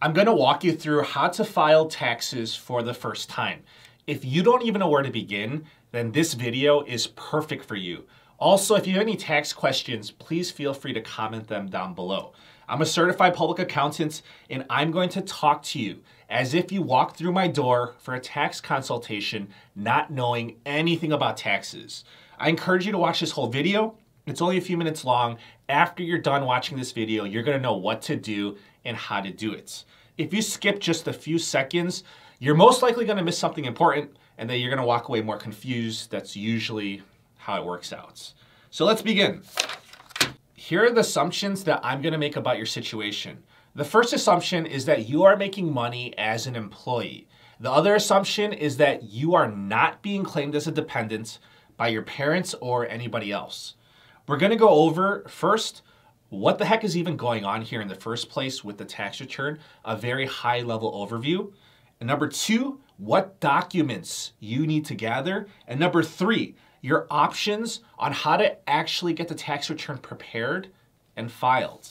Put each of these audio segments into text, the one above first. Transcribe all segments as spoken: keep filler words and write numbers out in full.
I'm going to walk you through how to file taxes for the first time. If you don't even know where to begin, then this video is perfect for you. Also, if you have any tax questions, please feel free to comment them down below. I'm a certified public accountant, and I'm going to talk to you as if you walked through my door for a tax consultation, not knowing anything about taxes. I encourage you to watch this whole video. It's only a few minutes long. After you're done watching this video, you're going to know what to do and how to do it. If you skip just a few seconds, you're most likely going to miss something important, and then you're going to walk away more confused. That's usually how it works out. So let's begin. Here are the assumptions that I'm going to make about your situation. The first assumption is that you are making money as an employee. The other assumption is that you are not being claimed as a dependent by your parents or anybody else. We're going to go over first what the heck is even going on here in the first place with the tax return, a very high level overview. And number two, what documents you need to gather. And number three, your options on how to actually get the tax return prepared and filed.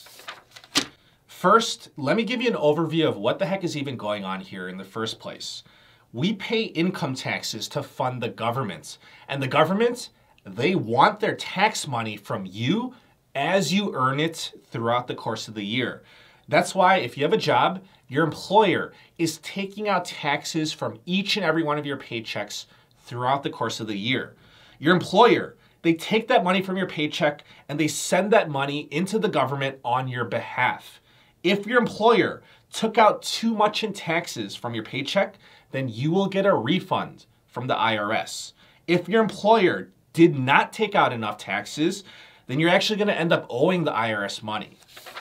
First, let me give you an overview of what the heck is even going on here in the first place. We pay income taxes to fund the government, and the government, they want their tax money from you as you earn it throughout the course of the year. That's why if you have a job, your employer is taking out taxes from each and every one of your paychecks throughout the course of the year. Your employer, they take that money from your paycheck and they send that money into the government on your behalf. If your employer took out too much in taxes from your paycheck, then you will get a refund from the I R S. If your employer did not take out enough taxes, then you're actually going to end up owing the I R S money.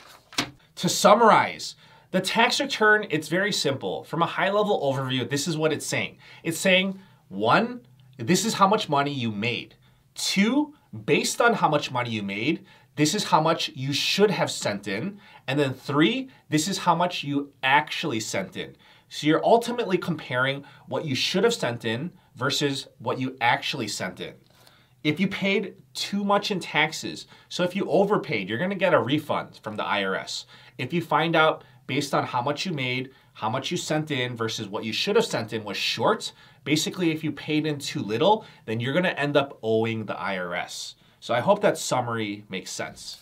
To summarize, the tax return, it's very simple. From a high-level overview, this is what it's saying. It's saying, one, this is how much money you made. Two, based on how much money you made, this is how much you should have sent in. And then three, this is how much you actually sent in. So you're ultimately comparing what you should have sent in versus what you actually sent in. If you paid too much in taxes, so if you overpaid, you're gonna get a refund from the I R S. If you find out based on how much you made, how much you sent in versus what you should have sent in was short, basically if you paid in too little, then you're gonna end up owing the I R S. So I hope that summary makes sense.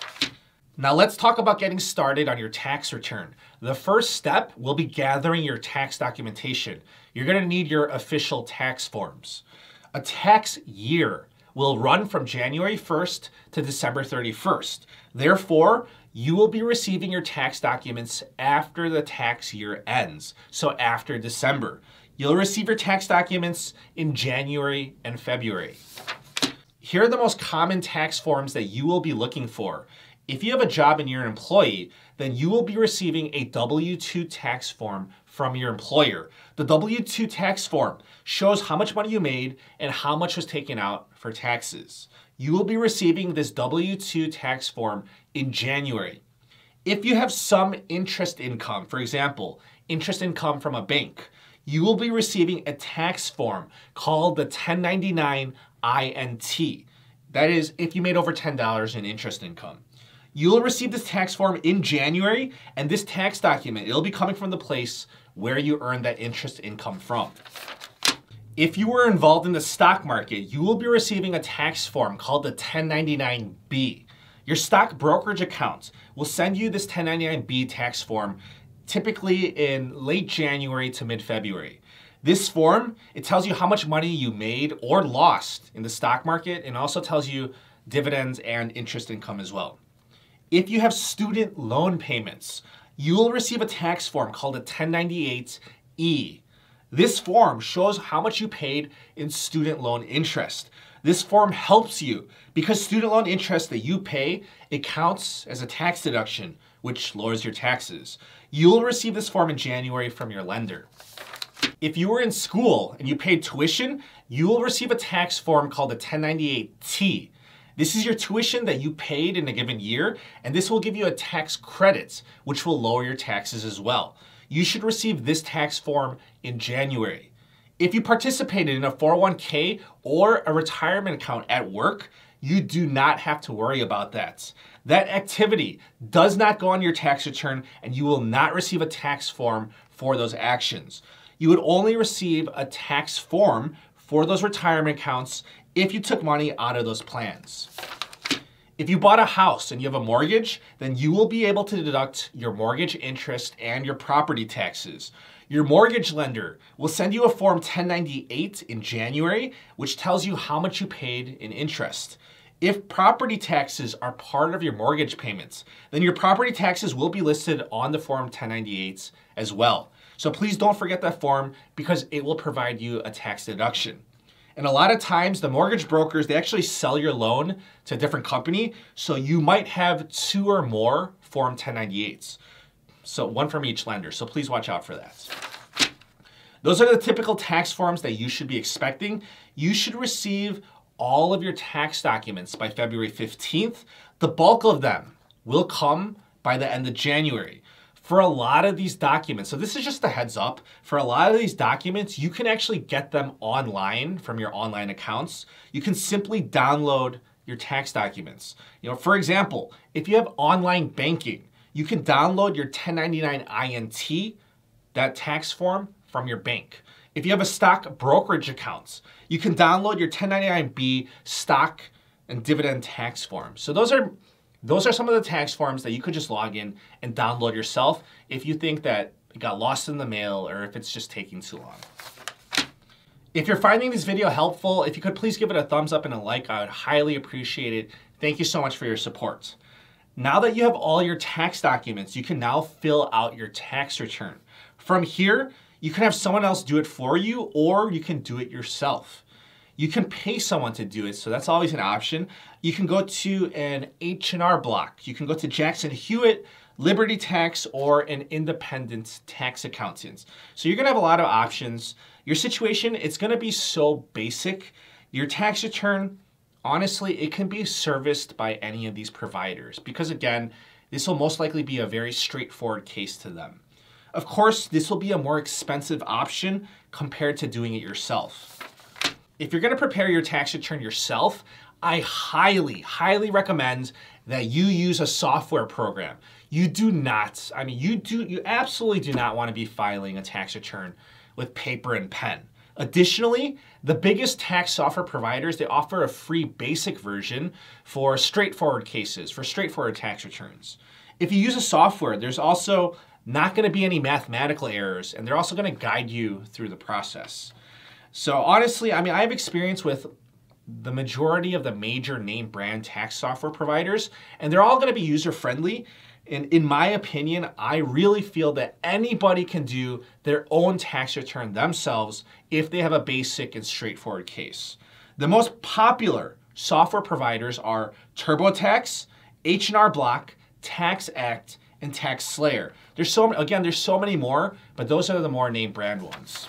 Now let's talk about getting started on your tax return. The first step will be gathering your tax documentation. You're gonna need your official tax forms. A tax year will run from January first to December thirty-first. Therefore, you will be receiving your tax documents after the tax year ends, so after December. You'll receive your tax documents in January and February. Here are the most common tax forms that you will be looking for. If you have a job and you're an employee, then you will be receiving a W two tax form from your employer. The W two tax form shows how much money you made and how much was taken out for taxes. You will be receiving this W two tax form in January. If you have some interest income, for example, interest income from a bank, you will be receiving a tax form called the ten ninety-nine I N T. That is, if you made over ten dollars in interest income. You'll receive this tax form in January, and this tax document, it'll be coming from the place where you earn that interest income from. If you were involved in the stock market, you will be receiving a tax form called the ten ninety-nine B. Your stock brokerage account will send you this ten ninety-nine B tax form typically in late January to mid-February. This form, it tells you how much money you made or lost in the stock market, and also tells you dividends and interest income as well. If you have student loan payments, you will receive a tax form called a ten ninety-eight E. This form shows how much you paid in student loan interest. This form helps you because student loan interest that you pay, it counts as a tax deduction, which lowers your taxes. You'll receive this form in January from your lender. If you were in school and you paid tuition, you will receive a tax form called a ten ninety-eight T. This is your tuition that you paid in a given year, and this will give you a tax credit, which will lower your taxes as well. You should receive this tax form in January. If you participated in a four oh one K or a retirement account at work, you do not have to worry about that. That activity does not go on your tax return, and you will not receive a tax form for those actions. You would only receive a tax form for those retirement accounts if you took money out of those plans. If you bought a house and you have a mortgage, then you will be able to deduct your mortgage interest and your property taxes. Your mortgage lender will send you a Form ten ninety-eight in January, which tells you how much you paid in interest. If property taxes are part of your mortgage payments, then your property taxes will be listed on the Form ten ninety-eights as well. So please don't forget that form because it will provide you a tax deduction. And a lot of times the mortgage brokers, they actually sell your loan to a different company. So you might have two or more Form ten ninety-eights. So one from each lender. So please watch out for that. Those are the typical tax forms that you should be expecting. You should receive all of your tax documents by February fifteenth. The bulk of them will come by the end of January. For a lot of these documents, so this is just a heads up, for a lot of these documents, you can actually get them online from your online accounts. You can simply download your tax documents. You know, for example, if you have online banking, you can download your ten ninety-nine I N T, that tax form, from your bank. If you have a stock brokerage account, you can download your ten ninety-nine B stock and dividend tax form. So those are Those are some of the tax forms that you could just log in and download yourself if you think that it got lost in the mail or if it's just taking too long. If you're finding this video helpful, if you could please give it a thumbs up and a like, I would highly appreciate it. Thank you so much for your support. Now that you have all your tax documents, you can now fill out your tax return. From here, you can have someone else do it for you, or you can do it yourself. You can pay someone to do it, so that's always an option. You can go to an H and R Block. You can go to Jackson Hewitt, Liberty Tax, or an independent tax accountant. So you're gonna have a lot of options. Your situation, it's gonna be so basic. Your tax return, honestly, it can be serviced by any of these providers because again, this will most likely be a very straightforward case to them. Of course, this will be a more expensive option compared to doing it yourself. If you're gonna prepare your tax return yourself, I highly, highly recommend that you use a software program. You do not, I mean, you do, you absolutely do not wanna be filing a tax return with paper and pen. Additionally, the biggest tax software providers, they offer a free basic version for straightforward cases, for straightforward tax returns. If you use a software, there's also not gonna be any mathematical errors, and they're also gonna guide you through the process. So honestly, I mean, I have experience with the majority of the major name brand tax software providers, and they're all gonna be user-friendly. And in my opinion, I really feel that anybody can do their own tax return themselves if they have a basic and straightforward case. The most popular software providers are TurboTax, H and R Block, TaxAct, and TaxSlayer. There's so, again, there's so many more, but those are the more name brand ones.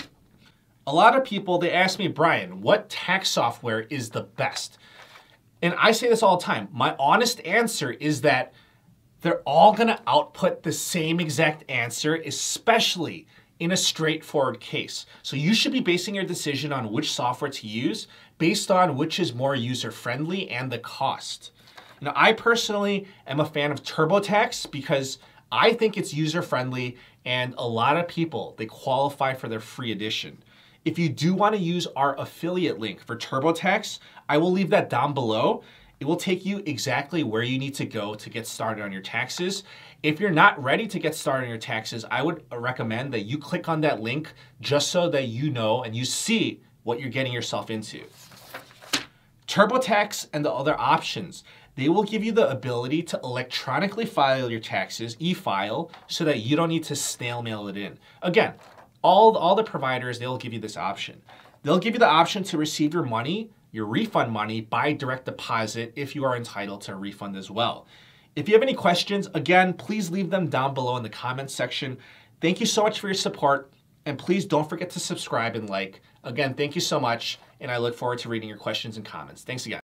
A lot of people, they ask me, Brian, what tax software is the best? And I say this all the time. My honest answer is that they're all gonna output the same exact answer, especially in a straightforward case. So you should be basing your decision on which software to use based on which is more user-friendly and the cost. Now, I personally am a fan of TurboTax because I think it's user-friendly and a lot of people, they qualify for their free edition. If you do want to use our affiliate link for TurboTax, I will leave that down below. It will take you exactly where you need to go to get started on your taxes. If you're not ready to get started on your taxes, I would recommend that you click on that link just so that you know and you see what you're getting yourself into. TurboTax and the other options, they will give you the ability to electronically file your taxes, e-file, so that you don't need to snail mail it in. Again, all, all the providers, they'll give you this option. They'll give you the option to receive your money, your refund money, by direct deposit if you are entitled to a refund as well. If you have any questions, again, please leave them down below in the comments section. Thank you so much for your support, and please don't forget to subscribe and like. Again, thank you so much, and I look forward to reading your questions and comments. Thanks again.